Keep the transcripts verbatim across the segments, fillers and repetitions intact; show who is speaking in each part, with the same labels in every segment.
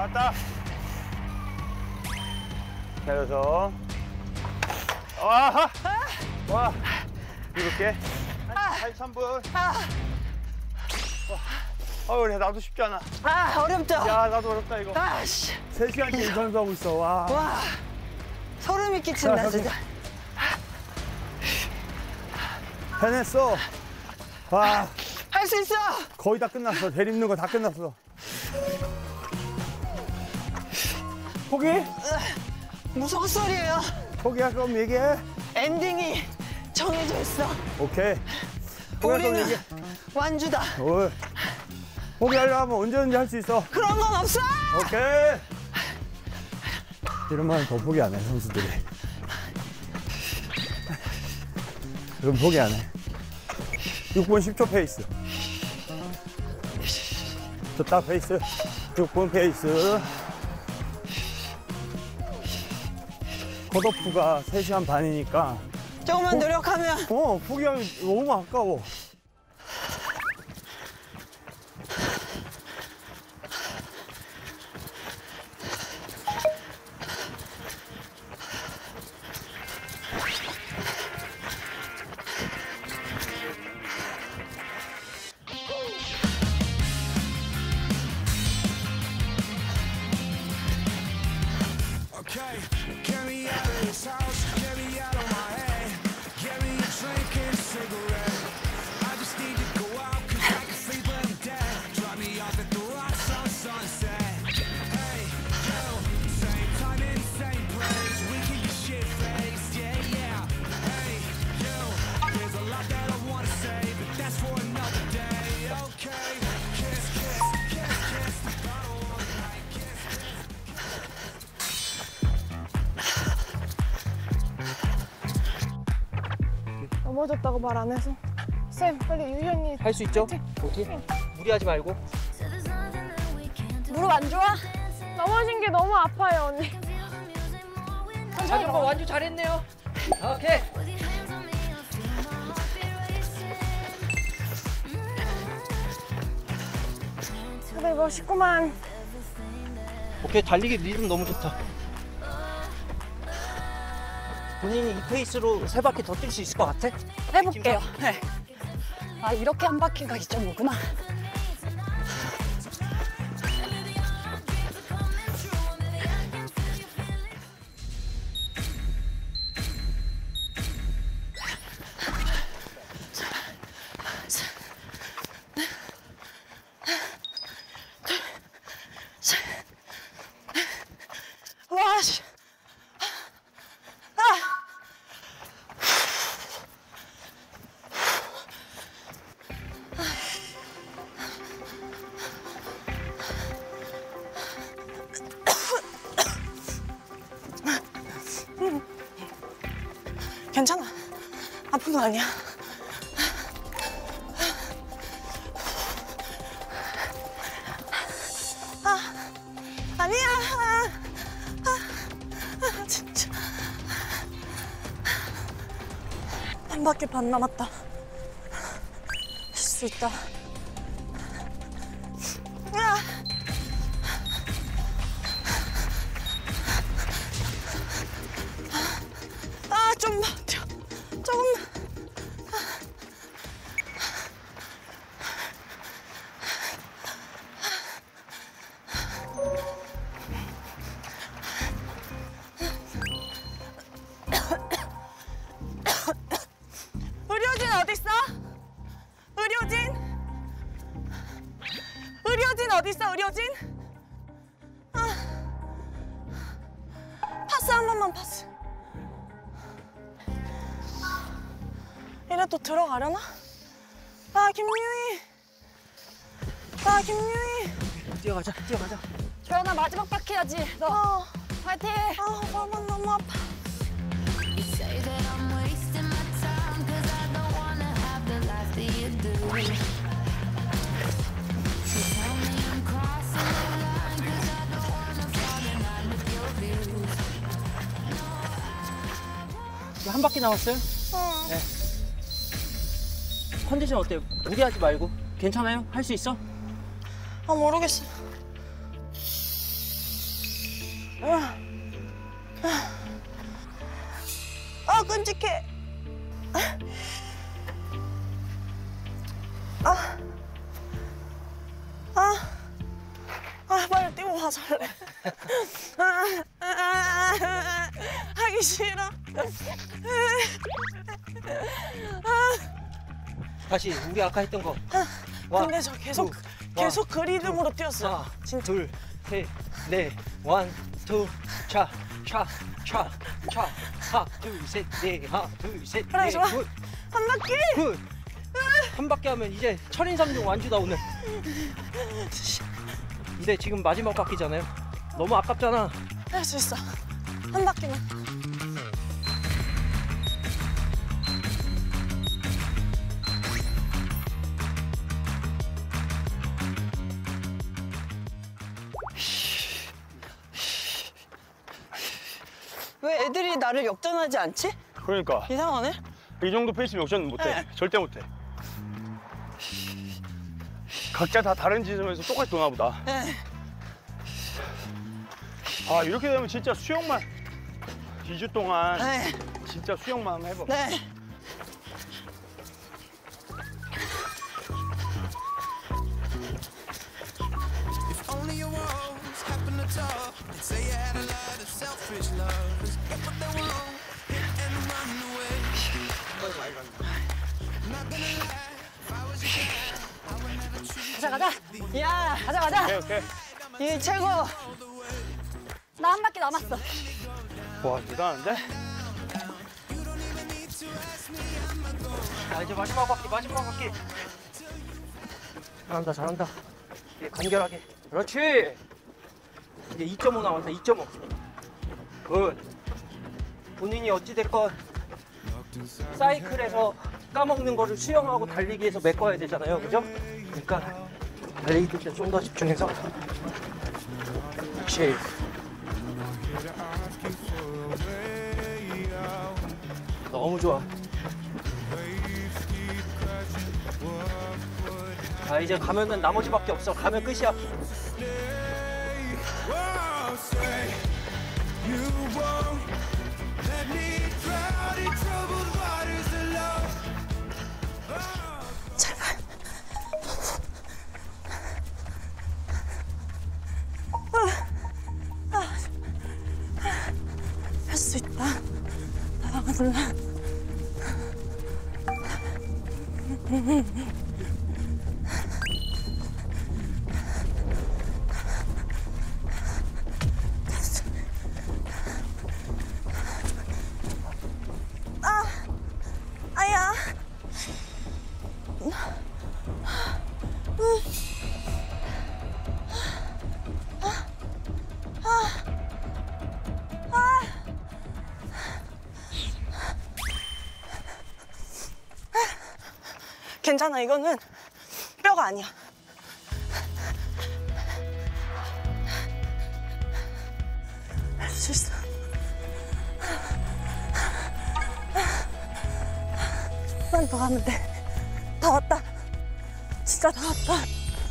Speaker 1: 나왔다. 내려서. 와, 와, 이렇게. 팔십삼 분. 아, 그래, 나도 쉽지 않아.
Speaker 2: 아, 어렵죠?
Speaker 1: 야, 나도 어렵다, 이거.
Speaker 2: 아, 씨.
Speaker 1: 세 시간째 인선수하고 있어, 와.
Speaker 2: 와, 소름이 끼친다,
Speaker 1: 자,
Speaker 2: 진짜.
Speaker 1: 해냈어. 와.
Speaker 2: 할 수 있어!
Speaker 1: 거의 다 끝났어. 내립는 거 다 끝났어. 포기?
Speaker 2: 무슨 헛소리예요.
Speaker 1: 포기할 거면 얘기해.
Speaker 2: 엔딩이 정해져 있어.
Speaker 1: 오케이. 포기할 거면
Speaker 2: 우리는
Speaker 1: 얘기해.
Speaker 2: 완주다.
Speaker 1: 오. 포기하려고 하면 언제든지 할 수 있어.
Speaker 2: 그런 건 없어!
Speaker 1: 오케이. 이러면 더 포기 안 해, 선수들이. 그럼 포기 안 해. 육 분 십 초 페이스. 좋다, 페이스. 육 분 페이스. 컷오프가 세 시간 반이니까.
Speaker 2: 조금만 노력하면.
Speaker 1: 어, 포기하기 너무 아까워.
Speaker 3: 넘어졌다고 말 안 해서. 쌤, 빨리 유현이.
Speaker 4: 할 수 있죠? 오케이. 무리하지 말고.
Speaker 3: 무릎 안 좋아? 넘어진 게 너무 아파요, 언니.
Speaker 4: 자전거 완주 잘했네요. 오케이.
Speaker 3: 근데 멋있구만.
Speaker 4: 오케이, 달리기 리듬 너무 좋다. 본인이 이 페이스로 세 바퀴 더 뛸 수 있을 것 같아?
Speaker 2: 해볼게요. 네. 아, 이렇게 한 바퀴가 이 정도구나. 와, 씨. 괜찮아. 아픈 거 아니야. 아, 아니야. 아, 아, 진짜. 한 바퀴 반 남았다. 할 수 있다. 아. 아, 좀 버텨. 조금만. 의료진 어딨어? 의료진? 의료진 어딨어, 의료진? 아. 파스 한 번만, 파스. 이래 또 들어가려나? 아, 김유희. 아, 김유희.
Speaker 4: 뛰어가자, 뛰어가자.
Speaker 3: 조연아, 마지막 바퀴 해야지. 너.
Speaker 2: 어.
Speaker 3: 화이팅!
Speaker 2: 아, 발만 너무 아파.
Speaker 4: 한 바퀴 남았어요?
Speaker 2: 어.
Speaker 4: 네. 컨디션 어때요? 무리하지 말고. 괜찮아요? 할 수 있어?
Speaker 2: 아, 모르겠어.
Speaker 5: 아, 끔찍해. 아, 아, 아, 빨리 뛰고 가자래. 아, 아, 아, 아, 하기 싫어.
Speaker 4: 다시 우리 아까 했던 거. 원,
Speaker 5: 근데 저 계속
Speaker 4: 투,
Speaker 5: 계속
Speaker 4: 원,
Speaker 5: 그 리듬으로
Speaker 4: 투,
Speaker 5: 뛰었어요.
Speaker 4: 하나,
Speaker 5: 진짜.
Speaker 4: 둘, 셋, 넷, 원, 투, 차, 차, 차, 차, 하나, 둘, 셋, 넷, 하나, 둘, 셋,
Speaker 5: 그래,
Speaker 4: 넷,
Speaker 5: 좋아.
Speaker 4: 굿,
Speaker 5: 한 바퀴.
Speaker 4: 굿. 한 바퀴 하면 이제 철인삼종 완주다 오늘. 근데 지금 마지막 바퀴잖아요. 너무 아깝잖아.
Speaker 5: 할 수 있어. 한 바퀴만. 왜 애들이 나를 역전하지 않지?
Speaker 1: 그러니까
Speaker 5: 이상하네.
Speaker 1: 이 정도 페이스면 역전 못해.
Speaker 5: 네.
Speaker 1: 절대 못해. 각자 다 다른 지점에서 똑같이 도나 보다.
Speaker 5: 네.
Speaker 1: 아 이렇게 되면 진짜 수영만 이 주 동안
Speaker 5: 네.
Speaker 1: 진짜 수영만 한번 해봐.
Speaker 5: 네.
Speaker 6: If only your walls happen to talk and say you had a lot of selfish lovers, but they won't hit and run away. I'm not gonna lie, if I was your dad, I would never treat
Speaker 2: 가자 가자. 야 가자 가자.
Speaker 1: 오케이 오케이.
Speaker 5: 이 최고.
Speaker 2: 나 한 바퀴 남았어.
Speaker 1: 와 대단한데?
Speaker 4: 자 이제 마지막 바퀴, 마지막 바퀴. 잘한다, 잘한다. 이제 간결하게. 그렇지. 이제 이 점 오 남았다. 이 점 오. 굿. 본인이 어찌 됐건 사이클에서 까먹는 거를 수영하고 달리기에서 메꿔야 되잖아요, 그죠? 그러니까 달리기 때 좀 더 집중해서. 그렇지. 너무 좋아. 자 이제 가면은 나머지밖에 없어. 가면 끝이야.
Speaker 6: Whoa, say you won't let me drown in troubled waters alone.
Speaker 5: 제발. 할 수 있다. 나가 놀라. 아, 아야. 괜찮아, 이거는 뼈가 아니야. 할 수 있어. 만 더 가면 돼. 다 왔다. 진짜 다 왔다.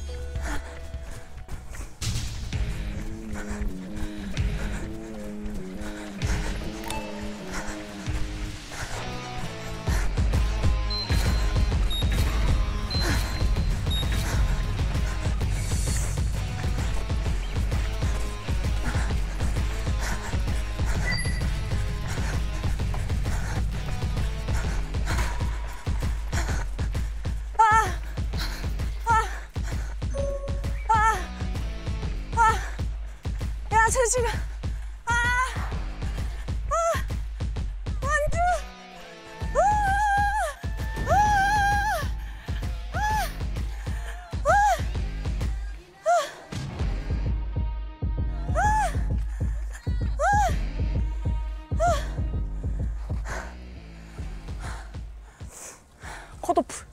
Speaker 5: 야, 쟤 지금. 아, 아, 완주. 아, 아, 아, 컷오프.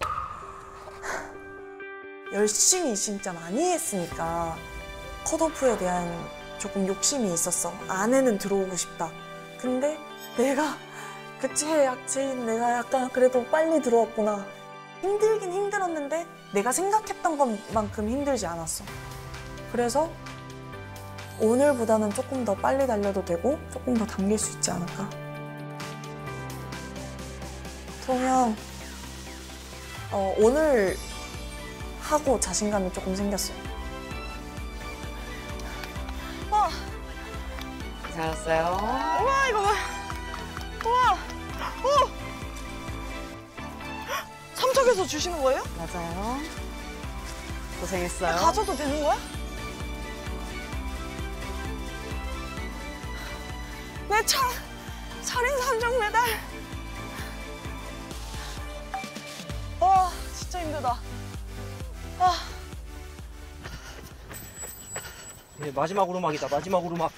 Speaker 5: 열심히 진짜 많이 했으니까 컷오프에 대한 조금 욕심이 있었어. 안에는 들어오고 싶다. 근데 내가 그 최약체인 내가 약간 그래도 빨리 들어왔구나. 힘들긴 힘들었는데 내가 생각했던 것만큼 힘들지 않았어. 그래서 오늘보다는 조금 더 빨리 달려도 되고 조금 더 당길 수 있지 않을까. 통영 어, 오늘 하고 자신감이 조금 생겼어요.
Speaker 2: 잘했어요.
Speaker 5: 우와 이거 뭐야? 우와! 오! 삼척에서 주시는 거예요?
Speaker 2: 맞아요. 고생했어요.
Speaker 5: 가져도 되는 거야? 내 차! 살인 삼정 메달! 와 진짜 힘들다. 아.
Speaker 4: 이제 마지막 오르막이다. 마지막 오르막.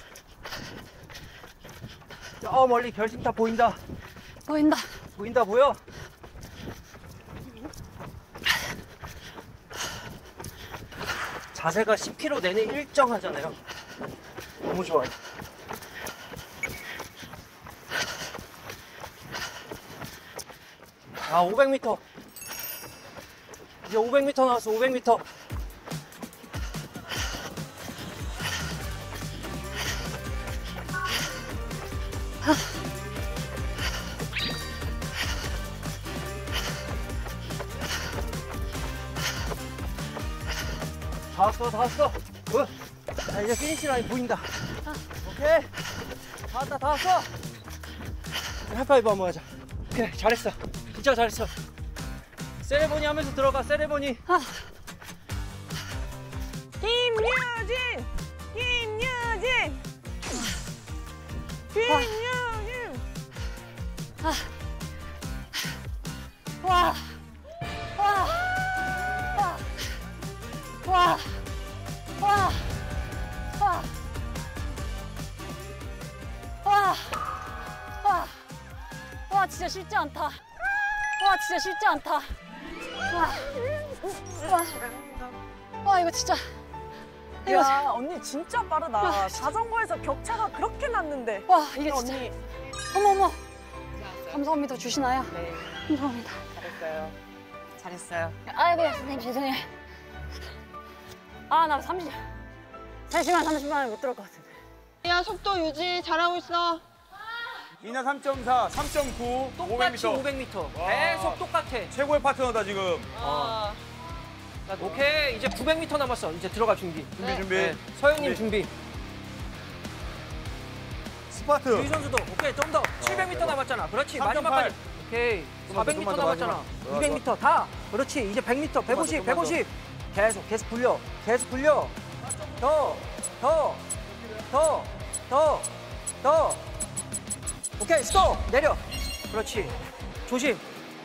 Speaker 4: 저 멀리 결승탑 보인다.
Speaker 2: 보인다.
Speaker 4: 보인다 보여? 자세가 십 킬로미터 내내 일정하잖아요. 너무 좋아요. 아 오백 미터. 이제 오백 미터 나왔어. 오백 미터. 다 왔어, 다 왔어. 굿. 자, 이제 피니시 라인 보인다. 오케이. 다 왔다, 다 왔어. 하이파이브 한번 하자. 오케이, 잘했어. 진짜 잘했어. 세레모니 하면서 들어가, 세레모니.
Speaker 2: 아.
Speaker 5: 김유진! 김유진! 김유진!
Speaker 2: 와. 와. 와. 와. 와. 와. 와. 와. 와, 진짜 쉽지 않다. 와, 진짜 쉽지 않다. 와. 와. 와, 이거 진짜. 이거
Speaker 5: 야 언니 진짜 빠르다.
Speaker 2: 와,
Speaker 5: 자전거에서 격차가 그렇게 났는데.
Speaker 2: 와, 이게 진짜.
Speaker 5: 언니
Speaker 2: 어머, 어머. 감사합니다. 주시나요?
Speaker 7: 네,
Speaker 2: 감사합니다.
Speaker 7: 잘했어요. 잘했어요.
Speaker 2: 아이고, 선생님, 죄송해요. 아, 나 삼십, 세 시간 삼십 분에 못 들을 것 같은데.
Speaker 8: 야, 속도 유지 잘하고 있어.
Speaker 1: 미나 삼 점 사, 삼 점 구, 오백
Speaker 4: 똑같이
Speaker 1: 미터.
Speaker 4: 오백 미터.
Speaker 1: 와.
Speaker 4: 계속 똑같아.
Speaker 1: 최고의 파트너다 지금.
Speaker 8: 어.
Speaker 4: 자, 오케이. 이제 구백 미터 남았어. 이제 들어갈 준비.
Speaker 1: 준비 준비.
Speaker 4: 네. 서영님 준비.
Speaker 1: 스파트.
Speaker 4: 유희 선수도. 오케이, 좀 더. 칠백 미터 남았잖아. 그렇지.
Speaker 1: 삼 점
Speaker 4: 마지막까지.
Speaker 1: 팔.
Speaker 4: 오케이.
Speaker 1: 좀만 더,
Speaker 4: 사백 미터
Speaker 1: 좀만 더,
Speaker 4: 남았잖아.
Speaker 1: 마지막.
Speaker 4: 이백 미터 다. 그렇지. 이제 백 미터, 백오십,
Speaker 1: 좀만 더,
Speaker 4: 백오십. 계속, 계속 굴려. 계속 굴려. 더, 더, 더, 더, 더. 오케이, 스톱. 내려. 그렇지. 조심.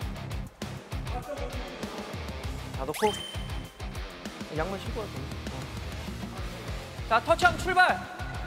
Speaker 4: 자, 놓고. 양말 신고 할 거야. 자, 터치하면 출발.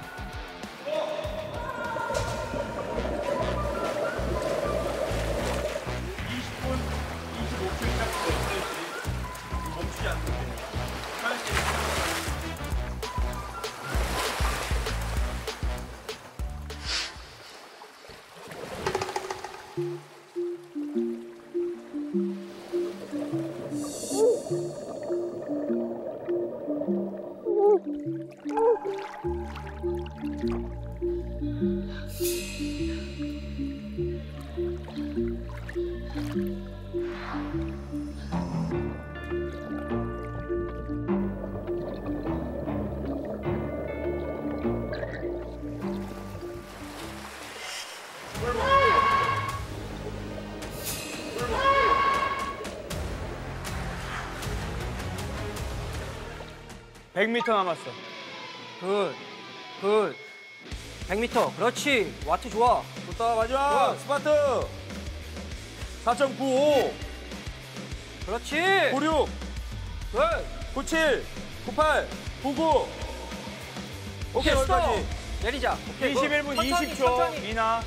Speaker 1: 백 미터 남았어.
Speaker 4: 굿. 굿. 백 미터. 그렇지. 와트 좋아.
Speaker 1: 좋다 마지막.
Speaker 4: 굿.
Speaker 1: 스파트. 사 점 구오,
Speaker 4: 그렇지.
Speaker 1: 구육,
Speaker 4: 굿.
Speaker 1: 구칠, 구팔, 구구. 오케이
Speaker 4: 스톱.
Speaker 1: 여기까지.
Speaker 4: 내리자. 오케이, 굿.
Speaker 1: 이십일 분
Speaker 4: 천천히,
Speaker 1: 이십 초.
Speaker 4: 천천히.
Speaker 1: 미나.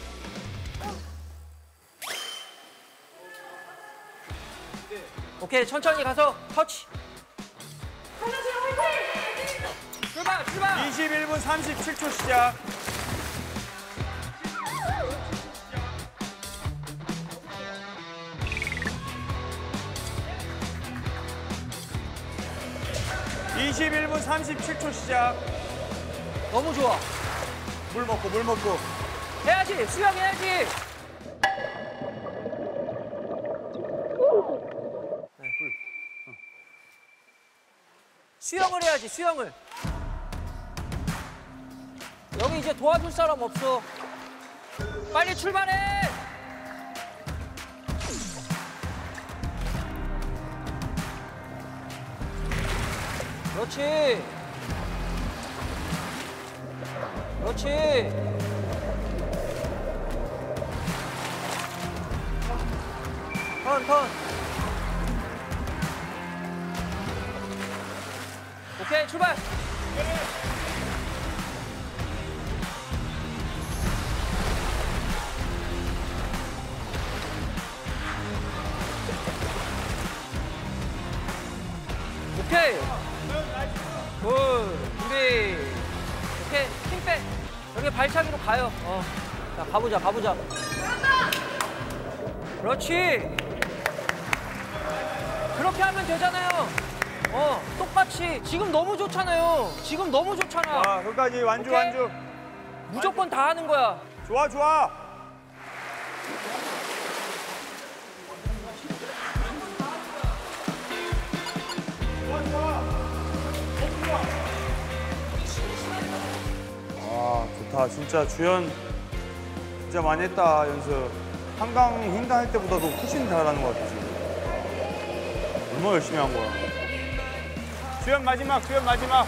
Speaker 4: 오케이, 천천히 가서 터치. 출발, 출발.
Speaker 1: 이십일 분 삼십칠 초 시작. 이십일 분 삼십칠 초 시작.
Speaker 4: 너무 좋아.
Speaker 1: 물 먹고 물 먹고.
Speaker 4: 해야지. 수영해야지. 네, 물. 어. 수영을 해야지. 수영을. 여기 이제 도와줄 사람 없어. 빨리 출발해. 그렇지. 그렇지. 턴, 턴. 오케이, 출발. 오케이. 굿. 준비. 오케이. 힘 빼. 여기 발차기로 가요. 어. 자, 가보자, 가보자. 그렇지. 그렇게 하면 되잖아요. 어, 똑같이. 지금 너무 좋잖아요. 지금 너무 좋잖아.
Speaker 1: 자, 끝까지 완주
Speaker 4: 오케이?
Speaker 1: 완주.
Speaker 4: 무조건 다 하는 거야.
Speaker 1: 좋아 좋아. 아 좋다. 진짜 주연 진짜 많이 했다 연습. 한강 횡단 할 때보다도 훨씬 잘하는 것 같아 지금. 얼마나 열심히 한 거야. 주연 마지막 주연 마지막.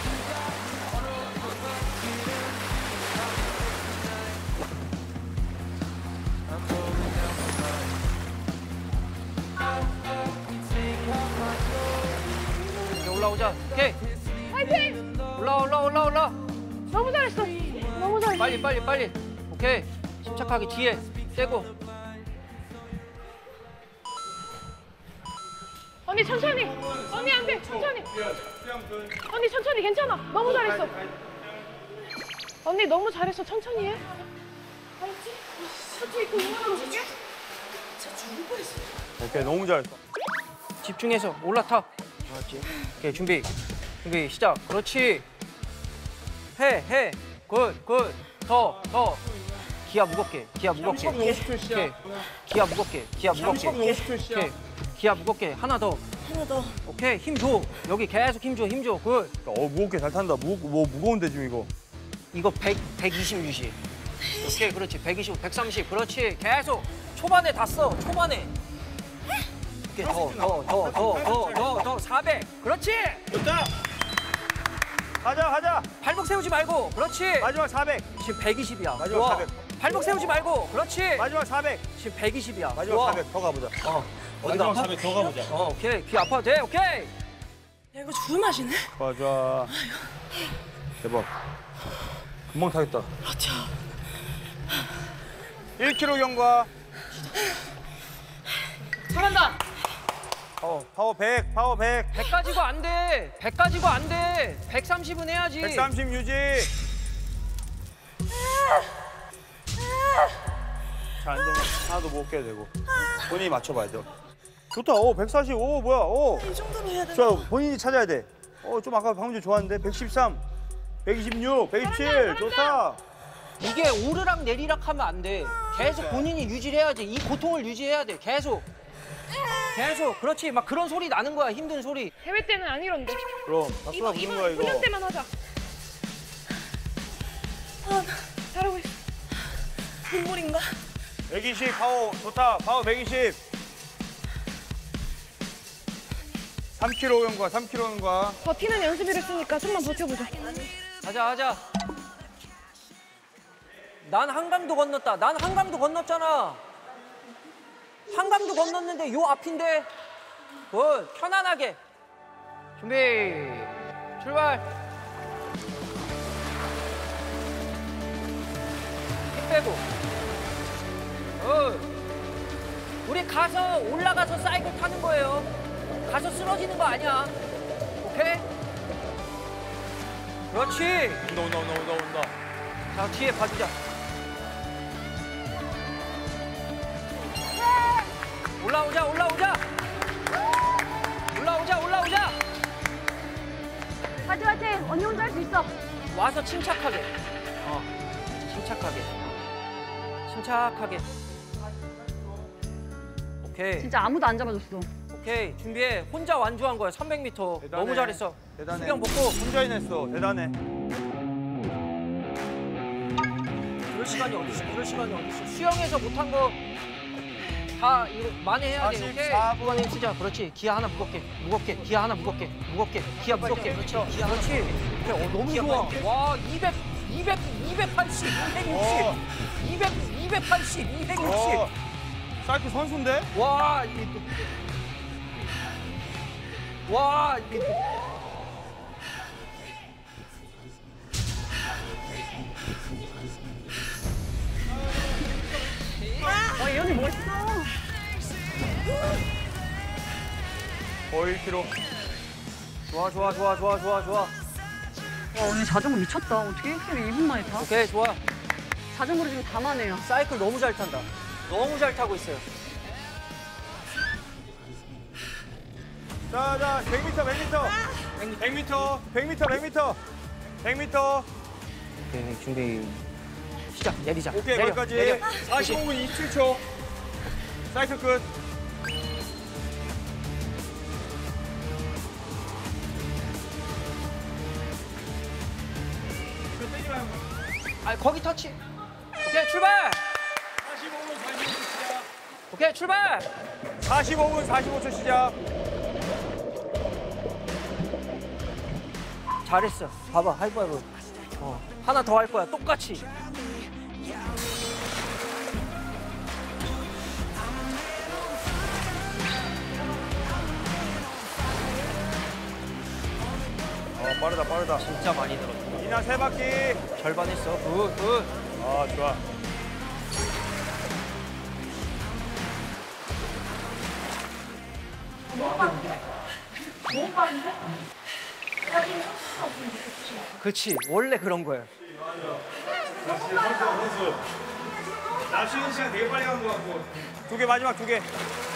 Speaker 4: 이제 올라오자. 오케이.
Speaker 3: 화이팅!
Speaker 4: 올라, 올라, 올라, 올라.
Speaker 3: 너무 잘했어. 너무 잘했어.
Speaker 4: 빨리, 빨리, 빨리. 오케이. 침착하게 뒤에 떼고.
Speaker 3: 언니 천천히. 언니 안 돼. 천천히. 언니 천천히 괜찮아. 너무 잘했어. 언니 너무 잘했어. 천천히 해. 알았지? 천천히 그 응원하고 있을게.
Speaker 1: 오케이 너무 잘했어.
Speaker 4: 집중해서 올라타. 그렇지. 오케이, 준비. 준비, 시작. 그렇지. 해, 해. 굿, 굿. 더, 더. 기아 무겁게, 기아 무겁게. 오케이. 기아 무겁게, 기아 무겁게. 오케이. 기아 무겁게. 하나 더.
Speaker 5: 하나 더.
Speaker 4: 오케이, 힘 줘. 여기 계속 힘 줘, 힘 줘. 굿.
Speaker 1: 어 무겁게 잘 탄다. 무, 뭐 무거운데 지금 이거.
Speaker 4: 이거 백, 백이십 유지. 오케이, 그렇지. 백이십, 백삼십. 그렇지. 계속. 초반에 다 써, 초반에. 오케이, 더, 더, 더, 더, 더, 더, 더. 사백. 그렇지.
Speaker 1: 좋다. 가자 가자.
Speaker 4: 발목 세우지 말고. 그렇지.
Speaker 1: 마지막 사백.
Speaker 4: 지금 백이십이야.
Speaker 1: 마지막
Speaker 4: 좋아.
Speaker 1: 사백.
Speaker 4: 발목 세우지 말고. 그렇지.
Speaker 1: 마지막 사백.
Speaker 4: 지금 백이십이야.
Speaker 1: 마지막
Speaker 4: 좋아.
Speaker 1: 사백 더 가보자.
Speaker 4: 어. 어디가 아파?
Speaker 1: 사백 더 가보자.
Speaker 4: 어, 오케이. 귀 아파도 돼. 오케이.
Speaker 5: 야, 이거 죽을 맛이네.
Speaker 1: 좋아 좋아. 대박. 금방 타겠다.
Speaker 5: 맞아.
Speaker 1: 일 킬로미터 경과.
Speaker 3: 잘한다.
Speaker 1: 파워 파워 백 파워 백.
Speaker 4: 백 가지고 안 돼. 백 가지고 안 돼. 백삼십은 해야지.
Speaker 1: 백삼십 유지. 잘 안 되면 하나도 못 깨야 되고. 본인이 맞춰봐야죠. 좋다. 오 백사십. 오 뭐야. 오.
Speaker 5: 이 정도로 해야 되나?
Speaker 1: 좋아. 본인이 찾아야 돼. 어 좀 아까 방금 전에 좋았는데. 백십삼. 백이십육. 백이십칠. 좋다.
Speaker 4: 이게 오르락 내리락 하면 안 돼. 계속 본인이 유지를 해야지. 이 고통을 유지해야 돼. 계속. 계속. 그렇지. 막 그런 소리 나는 거야. 힘든 소리.
Speaker 3: 대회 때는 안 이런데.
Speaker 1: 그럼 박수가
Speaker 3: 이번
Speaker 1: 부는
Speaker 3: 이번
Speaker 1: 거야 이거.
Speaker 3: 훈련 때만 하자. 아, 잘하고 있어.
Speaker 5: 눈물인가?
Speaker 1: 백이십 파워 좋다. 파워 백이십. 삼 킬로미터 경과. 삼 킬로미터 경과.
Speaker 3: 버티는 연습을 했으니까 좀만 버텨보자.
Speaker 4: 하자, 하자. 난 한강도 건넜다. 난 한강도 건넜잖아. 한강도 건넜는데 요 앞인데. 굿. 편안하게. 준비. 출발. 힘 빼고. 굿. 우리 가서 올라가서 사이클 타는 거예요. 가서 쓰러지는 거 아니야. 오케이? 그렇지.
Speaker 1: 온다 온다 온다 온다 온다.
Speaker 4: 자, 뒤에 봐주자. 올라오자, 올라오자. 올라오자, 올라오자.
Speaker 2: 화이팅 화이팅. 언니 혼자 할 수 있어.
Speaker 4: 와서 침착하게. 어, 침착하게. 침착하게. 오케이.
Speaker 2: 진짜 아무도 안 잡아줬어.
Speaker 4: 오케이. 준비해. 혼자 완주한 거야. 삼백 미터.
Speaker 1: 대단해.
Speaker 4: 너무 잘했어.
Speaker 1: 대단해.
Speaker 4: 수경 벗고.
Speaker 1: 혼자 해냈어. 대단해.
Speaker 4: 그럴 시간이 어딨어. 그럴 시간이 어딨어. 수영에서 못한 거 다 이거 만회해야 돼. 오케이.
Speaker 1: 사십사 분.
Speaker 4: 후반에 쓰자. 그렇지. 기아 하나 무겁게. 무겁게. 기아 하나 무겁게. 무겁게. 기아 무겁게. 그렇지. 기아 그렇지. 그래, 어, 너무 좋아. 와, 이백, 이백, 이백팔십, 이백육십,
Speaker 1: 어.
Speaker 4: 이백, 이백팔십, 이백육십.
Speaker 1: 어. 사이클 선수인데?
Speaker 4: 와, 이 와, 이
Speaker 2: 아, 이 언니 멋있어.
Speaker 1: 어, 일 킬로미터.
Speaker 4: 좋아, 좋아, 좋아, 좋아, 좋아, 좋아.
Speaker 2: 와, 언니 자전거 미쳤다. 어떻게 일 킬로미터 이 분 만에 타?
Speaker 4: 오케이, 좋아.
Speaker 2: 자전거를 지금 다 마네요.
Speaker 4: 사이클 너무 잘 탄다. 너무 잘 타고 있어요.
Speaker 1: 자, 자, 백 미터, 백 미터. 백 미터, 백 미터, 백 미터. 백 미터.
Speaker 4: 오케이, 준비. 시작, 내리자.
Speaker 1: 오케이,
Speaker 4: 내려,
Speaker 1: 거기까지.
Speaker 4: 내려.
Speaker 1: 사십오 분 이십칠 초. 사이클 끝.
Speaker 4: 아, 거기 터치. 오케이, 출발.
Speaker 1: 사십오 분 사십오 초 시작.
Speaker 4: 오케이, 출발.
Speaker 1: 사십오 분 사십오 초 시작.
Speaker 4: 잘했어. 봐봐, 하이파이브. 어, 하나 더 할 거야, 똑같이.
Speaker 1: 어, 빠르다, 빠르다.
Speaker 4: 진짜 많이 늘었어.
Speaker 1: 이나 세 바퀴.
Speaker 4: 절반 했어. 굿, 굿.
Speaker 1: 아, 좋아.
Speaker 4: 그렇지, 원래 그런 거야.
Speaker 1: 나 쉬는 시간 되게 빨리 간 것 같고. 두 개, 마지막 두 개.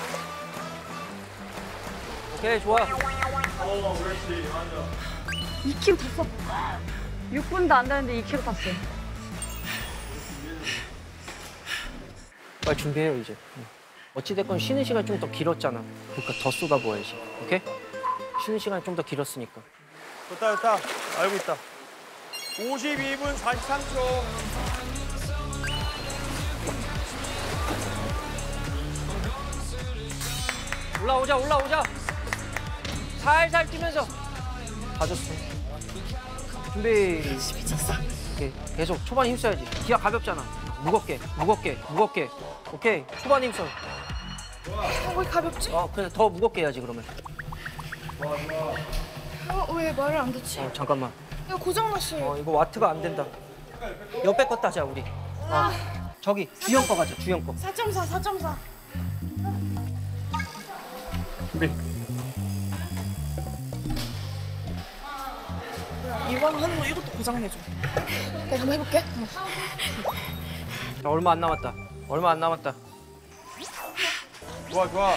Speaker 4: 오케이, 좋아.
Speaker 1: 어, 그렇지. 맞아.
Speaker 2: 이 킬로미터 탔어. 육 분도 안 되는데 이 킬로미터 탔어.
Speaker 4: 빨리 준비해요, 이제. 어찌됐건 쉬는 시간이 좀 더 길었잖아. 그러니까 더 쏟아부어야지. 오케이? 쉬는 시간이 좀 더 길었으니까.
Speaker 1: 됐다, 됐다. 알고 있다. 오십이 분 사십삼 초.
Speaker 4: 올라오자, 올라오자. 살살 뛰면서. 가졌어. 준비. 미쳤어. 오케이, 계속 초반 힘써야지. 기아 가볍잖아. 무겁게, 무겁게, 무겁게. 오케이, 초반 힘써.
Speaker 3: 어, 왜 가볍지?
Speaker 4: 어, 그냥 더 무겁게 해야지, 그러면.
Speaker 3: 어, 왜 말을 안 듣지?
Speaker 4: 어, 잠깐만.
Speaker 3: 이거 고장났어요.
Speaker 4: 어, 이거 와트가 안 된다. 옆에 거 따자, 우리. 어, 저기, 주영 거 가자, 주영 거.
Speaker 3: 사 점 사, 사 점 사. 이거 하는 거 이것도 고장내줘. 내가 한번 해볼게.
Speaker 4: 자, 얼마 안 남았다. 얼마 안 남았다.
Speaker 1: 좋아, 좋아.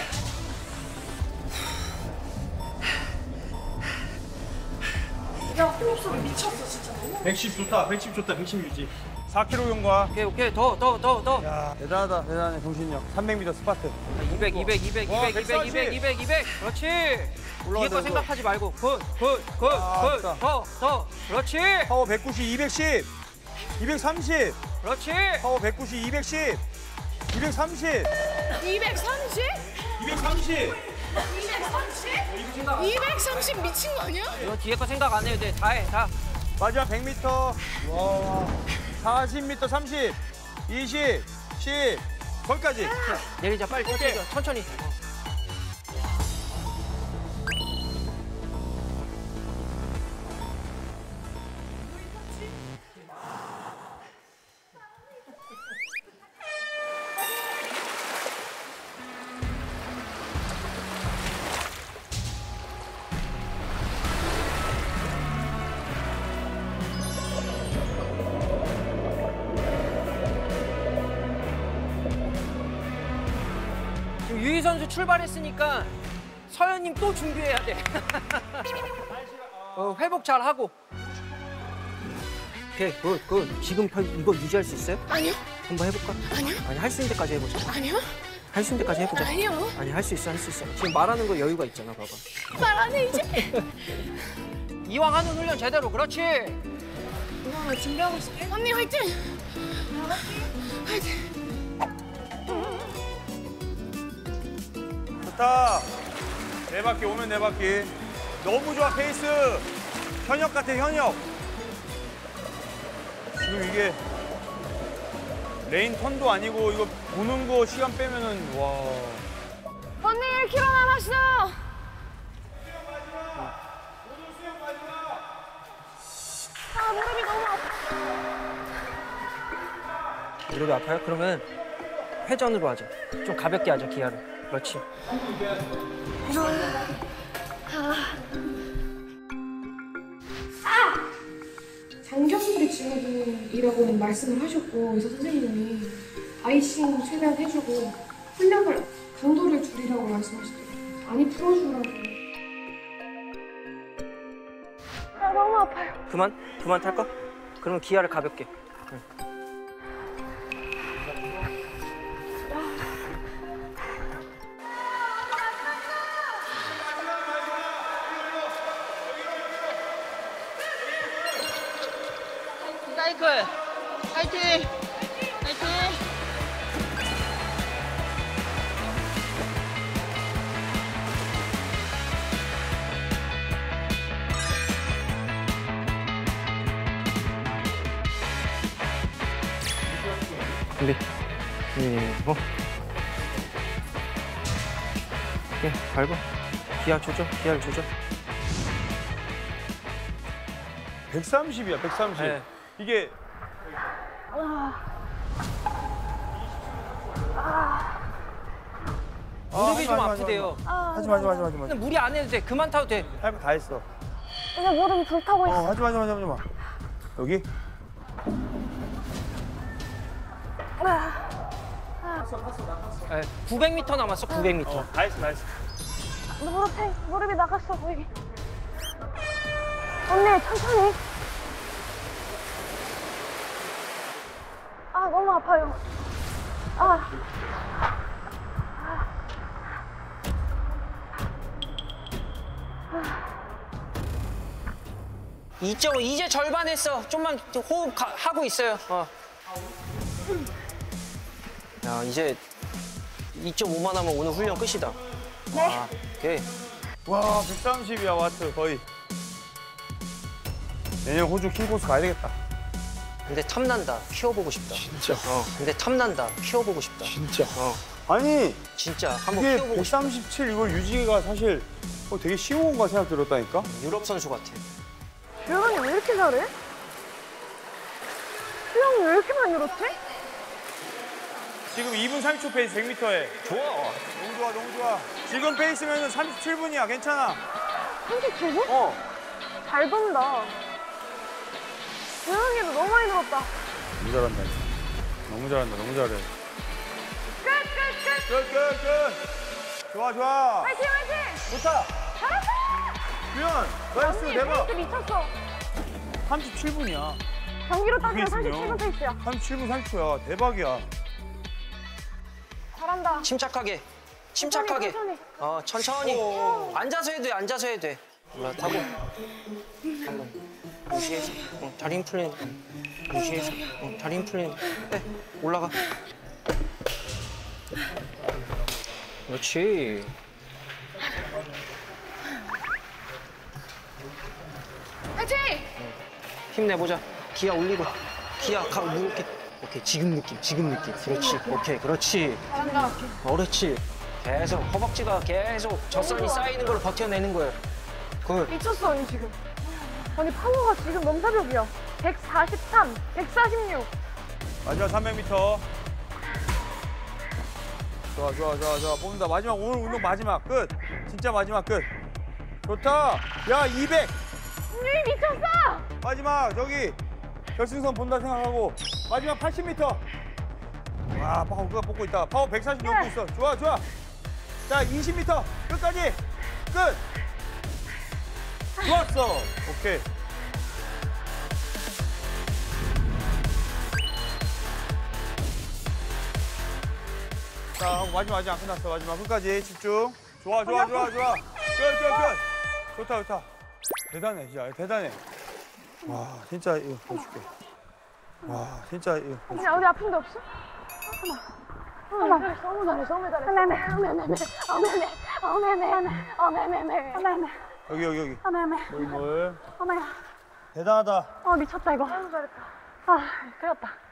Speaker 3: 야, 호흡소리 미쳤어, 진짜.
Speaker 1: 백십 좋다, 백십 좋다, 백십 유지. 사 킬로미터 용과.
Speaker 4: 오케이, 오케이. 더, 더, 더, 더.
Speaker 1: 야, 대단하다, 대단해, 정신력. 삼백 미터 스파트.
Speaker 4: 이백, 이백, 이백,
Speaker 1: 와,
Speaker 4: 이백, 이백, 이백, 이백, 이백. 그렇지. 뒤에
Speaker 1: 올라가자,
Speaker 4: 거
Speaker 1: 이거.
Speaker 4: 생각하지 말고. 굿, 굿, 굿,
Speaker 1: 아,
Speaker 4: 굿.
Speaker 1: 아깝다.
Speaker 4: 더, 더. 그렇지.
Speaker 1: 파워 백구십, 이백십. 이백삼십.
Speaker 4: 그렇지.
Speaker 1: 파워 백구십, 이백십. 이백삼십.
Speaker 3: 이백삼십?
Speaker 1: 이백삼십.
Speaker 3: 이백삼십? 이백삼십 미친 거 아니야?
Speaker 4: 이거 뒤에 거 생각 안 해도 돼. 다 해, 다.
Speaker 1: 마지막 백 미터. 와. 사십 미터 삼십. 이십. 십. 거기까지.
Speaker 4: 내리자, 빨리 천천히. 천천히. 지금 유희 선수 출발했으니까 서현님 또 준비해야 돼. 어, 회복 잘 하고. 오케이, 굿, 굿. 지금 펴- 이거 유지할 수 있어요?
Speaker 3: 아니요.
Speaker 4: 한번 해볼까?
Speaker 3: 아니요.
Speaker 4: 아니, 할 수 있는 데까지 해보자.
Speaker 3: 아니요.
Speaker 4: 할 수 있는 데까지 해보자.
Speaker 3: 아니요.
Speaker 4: 아니, 할 수 있어, 할 수 있어. 지금 말하는 거 여유가 있잖아, 봐봐.
Speaker 3: 말 안 해, 이제.
Speaker 4: 이왕 하는 훈련 제대로, 그렇지.
Speaker 3: 누나 준비하고 있을게. 언니 화이팅! 화이팅!
Speaker 1: 좋다. 네 바퀴 오면 네 바퀴. 너무 좋아 페이스. 현역 같아 현역. 지금 이게 레인 턴도 아니고 이거 보는 거 시간 빼면은 와.
Speaker 3: 언니 일 킬로미터 남았어! 아, 무릎이 너무 아파.
Speaker 4: 무릎이 아파요? 그러면 회전으로 하자. 좀 가볍게 하자, 기아를. 그렇지.
Speaker 9: 장기업들이 증후군이라고 말씀을 하셨고 의사 선생님이 아이싱 최대한 해주고 훈련을 강도를 줄이라고 말씀하시더라고요. 많이 풀어주라고.
Speaker 3: 아, 너무 아파요.
Speaker 4: 그만? 그만 탈까? 그러면 기아를 가볍게. 응.
Speaker 8: 사이클 파이팅! 파이팅!
Speaker 4: 준비. 그리고 오케이, 밟아. 기아 조절, 기아를 조절.
Speaker 1: 백삼십이야 백삼십.
Speaker 4: 네.
Speaker 1: 이게
Speaker 4: 무릎이
Speaker 1: 하지
Speaker 4: 좀
Speaker 1: 마, 하지 마,
Speaker 4: 아프대요.
Speaker 1: 하지 마 하지 마 하지 마 하지 마.
Speaker 4: 근데 무리 안 해도 돼. 그만 타도 돼.
Speaker 1: 할 거 다 했어.
Speaker 3: 이제 무릎이 불타고 있어.
Speaker 1: 어 하지 마 하지 마 하지 마. 여기?
Speaker 4: 네, 구백 미터 남았어, 구백 미터.
Speaker 1: 다 했어 다 했어.
Speaker 3: 무릎이, 무릎이 나갔어, 거의. 언니, 천천히. 아, 너무 아파요. 아.
Speaker 4: 이 점 오 이제 절반 했어. 좀만 호흡 가, 하고 있어요. 어. 야, 이제 이 점 오만 하면 오늘 훈련 끝이다.
Speaker 3: 네.
Speaker 4: 아, 오케이.
Speaker 1: 와 백삼십이야 와트 거의. 내년 호주 킹코스 가야 되겠다.
Speaker 4: 근데 탐난다. 키워보고 싶다.
Speaker 1: 진짜.
Speaker 4: 어. 근데 탐난다. 키워보고 싶다.
Speaker 1: 진짜.
Speaker 4: 어.
Speaker 1: 아니
Speaker 4: 진짜 한번
Speaker 1: 이게
Speaker 4: 키워보고 싶다.
Speaker 1: 백삼십칠 이걸 유지가 사실 어, 되게 쉬운 건가 생각 들었다니까.
Speaker 4: 유럽 선수 같아.
Speaker 3: 주영이 왜 이렇게 잘해? 수영이 왜 이렇게 많이 늘었지?
Speaker 1: 지금 이 분 삼십 초 페이스 백 미터에.
Speaker 4: 좋아.
Speaker 1: 너무 좋아 너무 좋아. 지금 페이스면은 삼십칠 분이야 괜찮아.
Speaker 3: 삼십칠 분?
Speaker 1: 어.
Speaker 3: 잘 돈다. 주영이도 너무 많이 늘었다.
Speaker 1: 너무 잘한다. 너무 잘한다 너무 잘해.
Speaker 3: 끝, 끝, 끝!
Speaker 1: 끝 끝 끝. 좋아 좋아.
Speaker 3: 화이팅, 화이팅!
Speaker 1: 좋다.
Speaker 3: 잘했어!
Speaker 1: 주현 나이스
Speaker 3: 언니
Speaker 1: 대박.
Speaker 3: 페이스 미쳤어.
Speaker 1: 삼십칠 분이야.
Speaker 3: 경기로 따지면
Speaker 1: 그게 있으면.
Speaker 3: 삼십칠 분 페이스야.
Speaker 1: 삼십칠 분 삼십 초야 대박이야.
Speaker 3: 잘한다.
Speaker 4: 침착하게. 침착하게.
Speaker 3: 천천히,
Speaker 4: 어, 천천히.
Speaker 1: 오.
Speaker 4: 앉아서 해도 돼, 앉아서 해도 돼. 올라타고. 한번 무시해서. 어, 다리 힘 풀리는. 무시해서. 어, 다리 힘 풀리는. 네, 올라가. 그렇지.
Speaker 3: 화이팅!
Speaker 4: 힘내보자. 기아 올리고. 기아 가, 이렇게. 오케이, 지금 느낌, 지금 느낌. 그렇지. 오케이, 그렇지.
Speaker 3: 잘한다.
Speaker 4: 어, 그렇지. 계속 허벅지가 계속 젖선이 쌓이는 걸 버텨내는 거예요. 그
Speaker 3: 미쳤어, 언니 지금. 언니 파워가 지금 넘사벽이야. 백사십삼, 백사십육.
Speaker 1: 마지막 삼백 미터. 좋아 좋아 좋아 좋아 뽑는다. 마지막 오늘 운동 마지막 끝. 진짜 마지막 끝. 좋다. 야 이백.
Speaker 3: 언니 미쳤어!
Speaker 1: 마지막 저기 결승선 본다 생각하고 마지막 팔십 미터. 와 파워 그거 뽑고 있다. 파워 백사십 넘고 있어. 좋아 좋아. 자 이십 미터 끝까지 끝. 좋았어. 오케이. 자, 마지막 아직 안 끝났어. 마지막 끝까지 집중. 좋아, 좋아, 좋아, 좋아. 끝, 끝, 끝. 좋다, 좋다. 대단해, 진짜 대단해. 와, 진짜 이거 해줄게. 와, 진짜 이거.
Speaker 3: 언니 어디 아픈 데 없어? 어머, 잘했어, 너무 잘했어, 너무 잘했어. 어메메, 어메메, 어메메, 어메메, 어메메, 어메메.
Speaker 1: 여기, 여기, 여기.
Speaker 3: 어메메.
Speaker 1: 물, 물.
Speaker 3: 어머야.
Speaker 1: 대단하다.
Speaker 3: 어 미쳤다 이거. 너무 잘했다. 아, 큰일 났다.